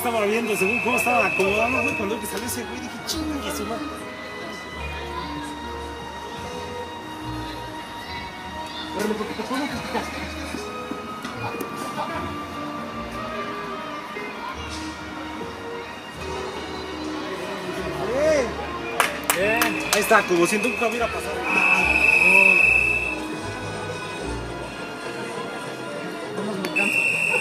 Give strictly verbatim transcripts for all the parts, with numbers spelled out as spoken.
estaba viendo según cómo estaba acomodando, güey. Cuando que salió ese güey, dije, chingue su madre. Pero porque te puedo criticar. Bien. Ahí está, como si nunca hubiera pasado. Vamos, me encanta.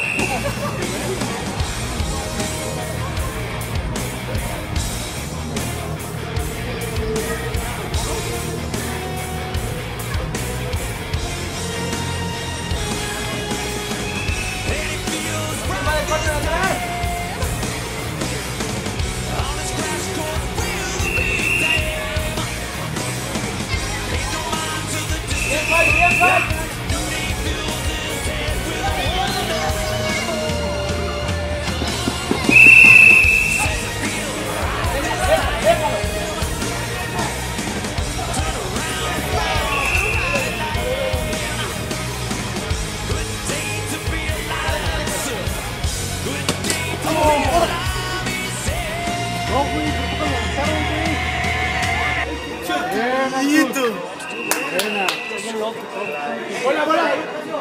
¡Bola, bola!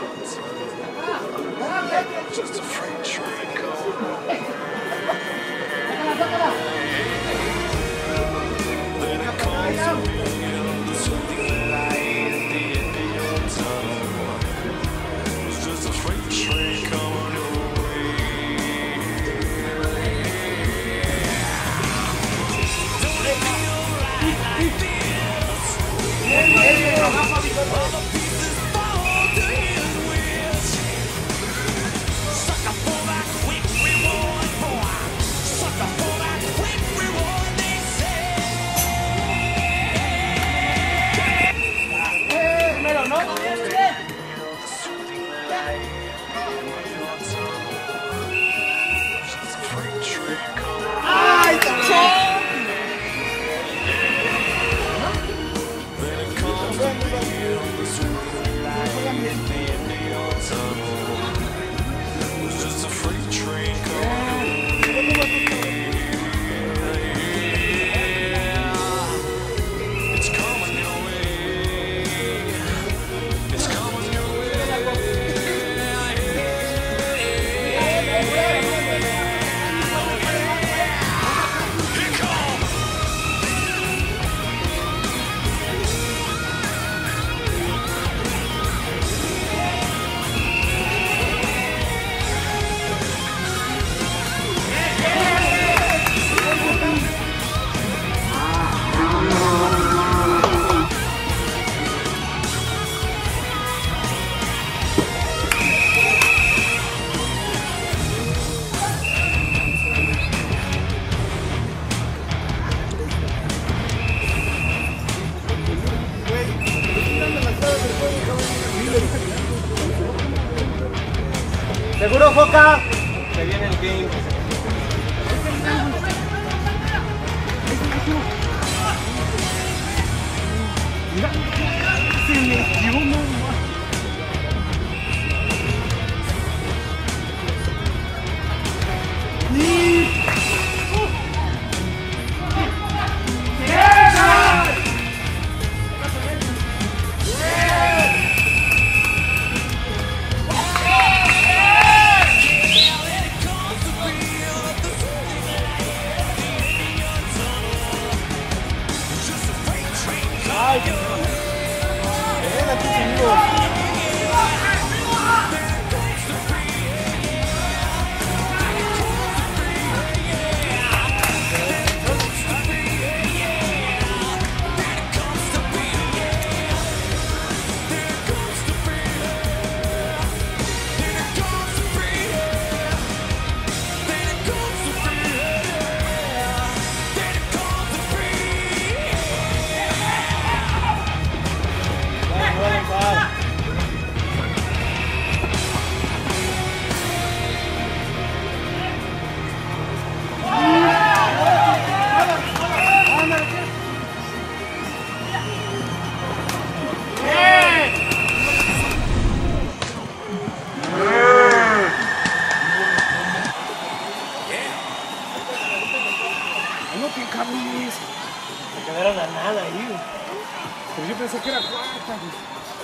¿Seguro, Foca? Se viene el game. Mira, se metió, no más. Ay, qué bien, aquí seguimos. cabrones. Se quedaron a nada ahí, güey. Pero yo pensé que era cuarta, güey.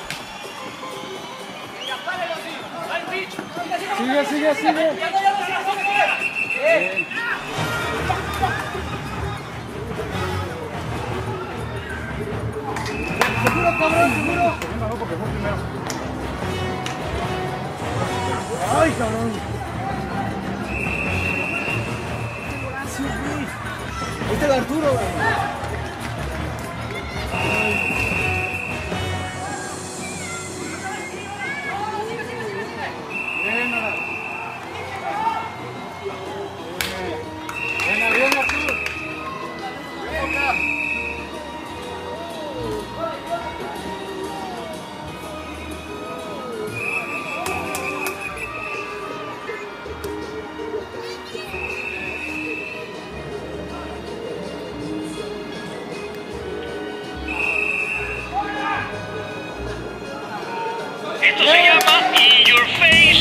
Sigue, sigue, sigue. Bien. Seguro, cabrón, seguro. Venga, no, porque fue primero. Ay, cabrón. Sí, güey. Ahí está el Arturo, güey. Bien, Arturo. Bien, bien, Arturo. Venga. Esto se llama In Your Face.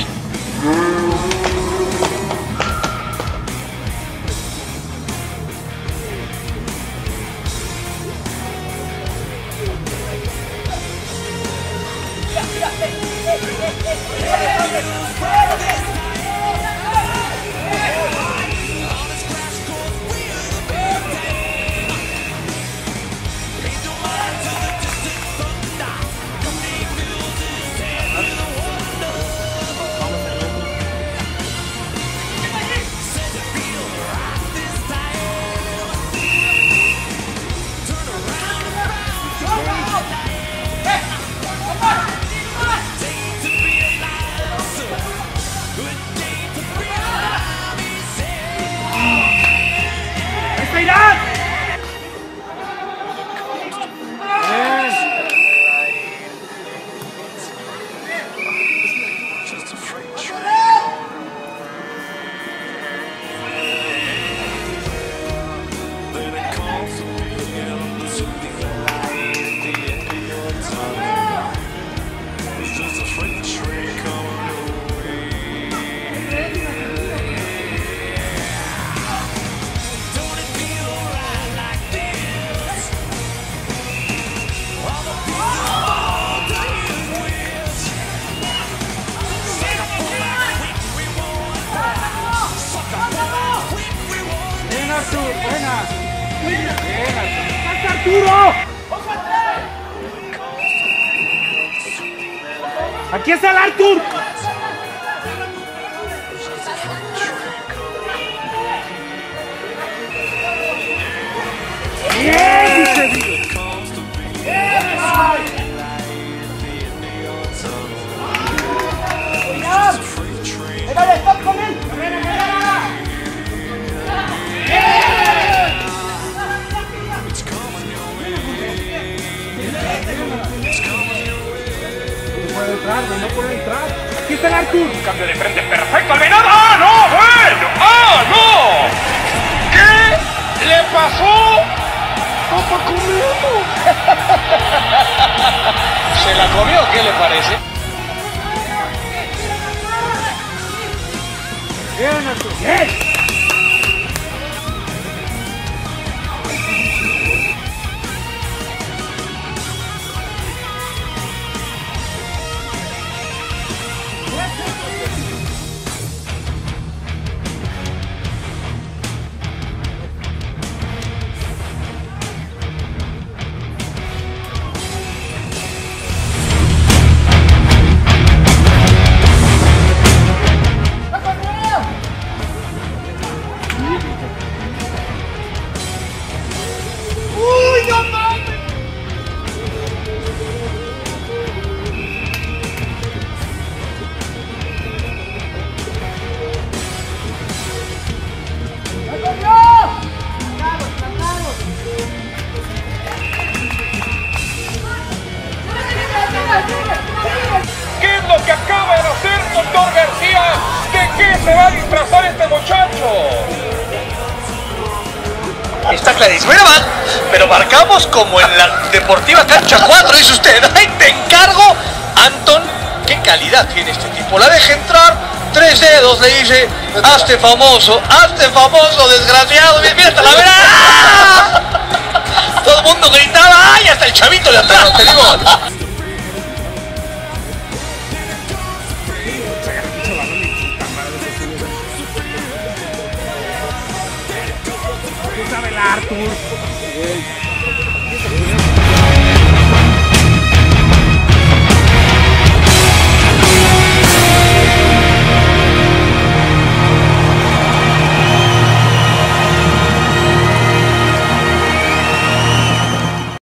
Buena. Bien, Arturo. Aquí está el Artur. Bien. ¡Stop con él! No puede entrar. Aquí está el Artur. Cambio de frente perfecto al venado. ¡Ah, no! ¡Bueno! ¡Ah, no! ¿Qué le pasó a Paco? ¿Se la comió? ¿Qué le parece? Bien, Artur. Bien. ¿Qué es lo que acaba de hacer, doctor García? ¿De qué se va a disfrazar este muchacho? Está clarísimo, era mal, pero marcamos como en la Deportiva Cancha cuatro, dice usted. ¡Ay, te encargo! Anton, qué calidad tiene este tipo. La deja entrar, tres dedos le dice, hazte famoso, hazte famoso, desgraciado, mira, mira hasta la vera. Todo el mundo gritaba, ¡ay! Hasta el chavito de atrás, te digo. ¿Qué sabe el Arthur?